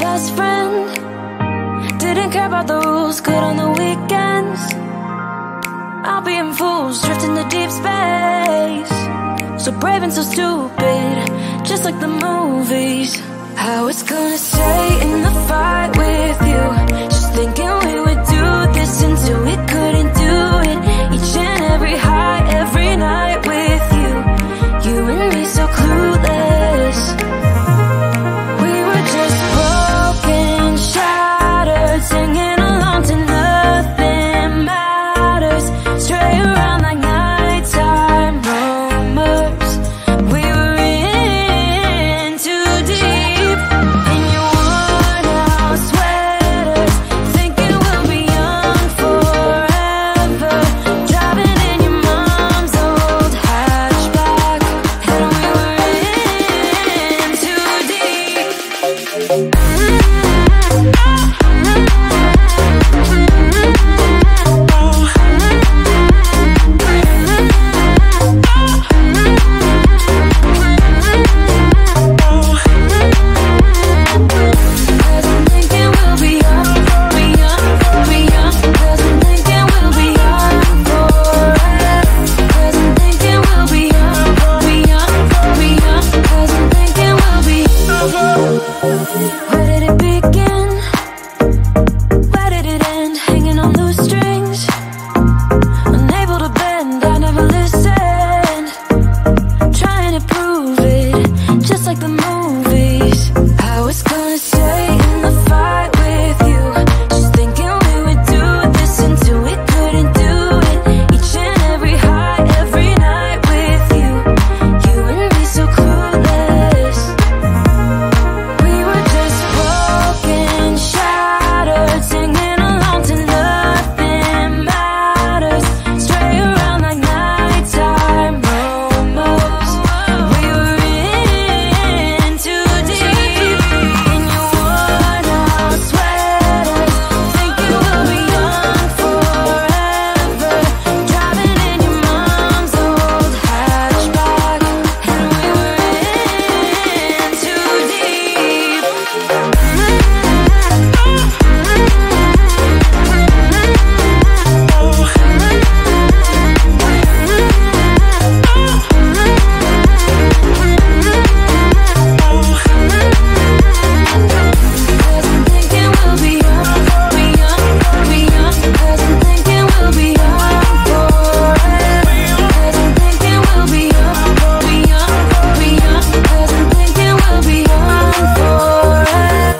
best friend. Didn't care about the rules, good on the weekends. I'll be in fools, drifting to deep space. So brave and so stupid, just like the movies. I was gonna stay in the fight with you, just thinking we would do this until we couldn't do it. Each and every high, every night with you. You and me so clueless. We were just broken, shattered, singing along to nothing matters. Stray around like nighttime rumors. We were in too deep. In your worn out sweaters, thinking we'll be young forever. Driving in your mom's old hatchback, and we were in too deep. Where did it begin? Where did it end? Hanging on loose strings, unable to bend, I never listened. Trying to prove it, just like the movies. I was gonna stay in the fight with you, just thinking we would do this until we couldn't do it. Each and every high, every night with you. You and me so clueless. We were just broken, shattered, singing along to nothing matters. Stray around like nighttime rumors. We were in too deep. In your worn out sweaters, thinking we'll be young forever. Driving in your mom's old hatchback, and we were in too deep. Cause I'm thinking we'll be young, be young, be young. Cause I'm thinking we'll be young forever. Cause I'm thinking we'll be young, be young, be young. Cause I'm thinking we'll be young forever.